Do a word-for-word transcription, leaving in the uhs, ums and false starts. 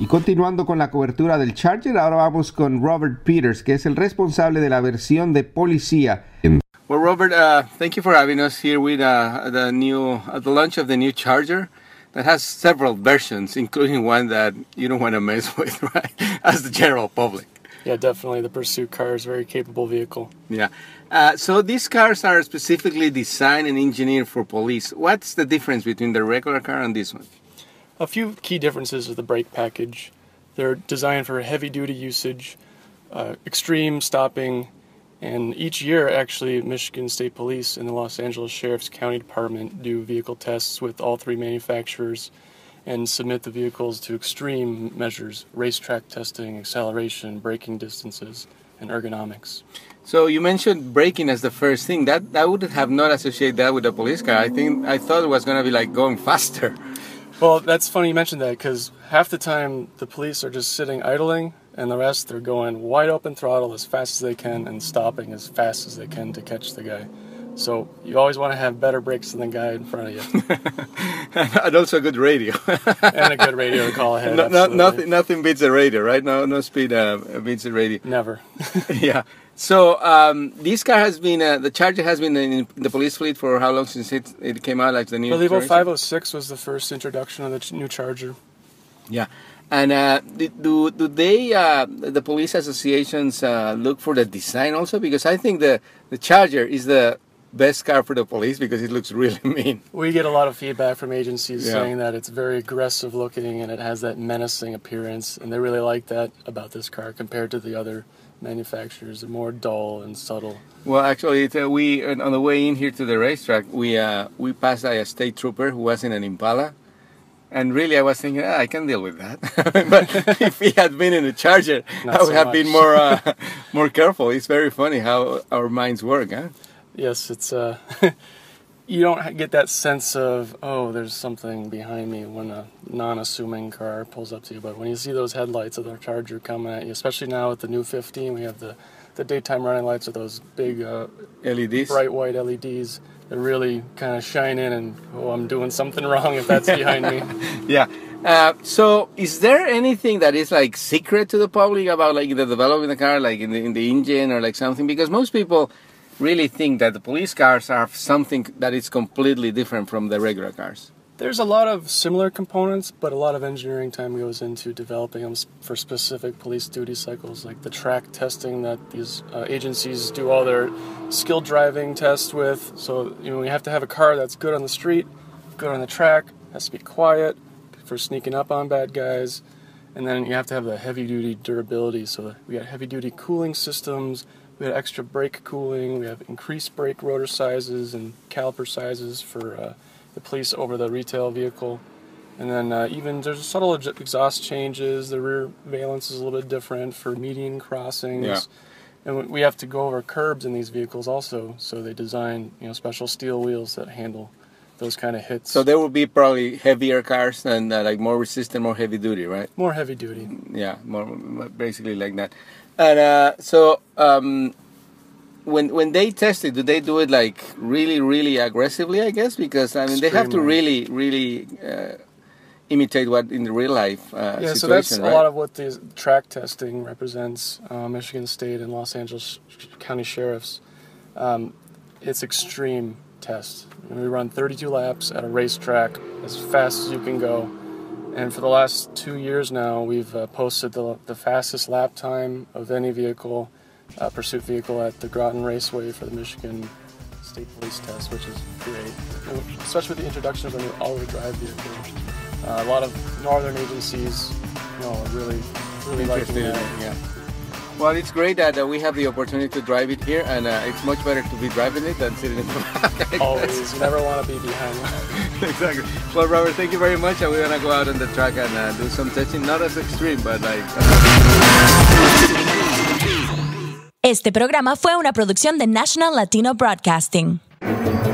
continuando con la cobertura del Charger, ahora vamos con Robert Peters, que es el responsable de la versión de policía. Well, Robert, uh, thank you for having us here with uh, the new, uh, the launch of the new Charger that has several versions, including one that you don't want to mess with, right? As the general public. Yeah, definitely. The Pursuit car is a very capable vehicle. Yeah. Uh, so these cars are specifically designed and engineered for police. What's the difference between the regular car and this one? A few key differences with the brake package. They're designed for heavy-duty usage, uh, extreme stopping, and each year, actually, Michigan State Police and the Los Angeles Sheriff's County Department do vehicle tests with all three manufacturers and submit the vehicles to extreme measures, racetrack testing, acceleration, braking distances, and ergonomics. So you mentioned braking as the first thing. That I would have not associated that with a police car. I think I thought it was going to be like going faster. Well, that's funny you mentioned that, because half the time the police are just sitting idling, and the rest they're going wide open throttle as fast as they can and stopping as fast as they can to catch the guy. So you always want to have better brakes than the guy in front of you. And also a good radio. And a good radio to call ahead. No, no, nothing, nothing beats the radio, right? No, no speed uh, beats the radio. Never. Yeah. So um, this car has been, uh, the Charger has been in the police fleet for how long since it, it came out, like the new? I believe five oh six was the first introduction of the ch- new Charger. Yeah. And uh, do do they, uh, the police associations, uh, look for the design also? Because I think the, the Charger is the best car for the police because it looks really mean. We get a lot of feedback from agencies yeah. saying that it's very aggressive looking and it has that menacing appearance, and they really like that about this car compared to the other manufacturers. They're more dull and subtle. Well, actually, it, uh, we on the way in here to the racetrack, we uh, we passed a state trooper who was in an Impala, and really I was thinking, ah, I can deal with that. But if he had been in a Charger, Not I would so have much. been more uh, more careful. It's very funny how our minds work, huh? Yes, it's uh, you don't get that sense of, oh, there's something behind me when a non-assuming car pulls up to you. But when you see those headlights of the Charger coming at you, especially now with the new fifteen, we have the, the daytime running lights with those big uh, L E Ds, bright white L E Ds that really kind of shine in, and oh, I'm doing something wrong if that's behind me. Yeah. Uh, so, is there anything that is like secret to the public about like the development of the car, like in the in the engine or like something? Because most people really think that the police cars are something that is completely different from the regular cars. There's a lot of similar components, but a lot of engineering time goes into developing them for specific police duty cycles, like the track testing that these uh, agencies do all their skill driving tests with. So, you know, you have to have a car that's good on the street, good on the track, has to be quiet for sneaking up on bad guys, and then you have to have the heavy-duty durability. So we got heavy-duty cooling systems, we have extra brake cooling, we have increased brake rotor sizes and caliper sizes for uh, the police over the retail vehicle. And then uh, even there's subtle exhaust changes, the rear valence is a little bit different for median crossings. Yeah. And we have to go over curbs in these vehicles also, so they design, you know, special steel wheels that handle those kind of hits. So there will be probably heavier cars and uh, like more resistant, more heavy duty, right? More heavy duty. Yeah, more basically like that. And uh, so um, when when they test it, do they do it like really, really aggressively? I guess because I mean Extremely. they have to really, really uh, imitate what in the real life uh, Yeah, situation, so that's right? a lot of what the track testing represents. Uh, Michigan State and Los Angeles County Sheriffs. Um, it's extreme tests. We run thirty-two laps at a racetrack as fast as you can go. And for the last two years now, we've uh, posted the, the fastest lap time of any vehicle, uh, pursuit vehicle, at the Groton Raceway for the Michigan State Police test, which is great, and especially with the introduction of a new all-wheel drive vehicle. Uh, a lot of northern agencies, you know, are really, really liking Interested in that. it, yeah. Well, it's great that uh, we have the opportunity to drive it here, and uh, it's much better to be driving it than sitting in the back. Always, you never want to be behind one. Exactly. Well, Robert, thank you very much, and we're gonna go out on the track and uh, do some testing, not as extreme, but like. Este programa fue una producción de National Latino Broadcasting.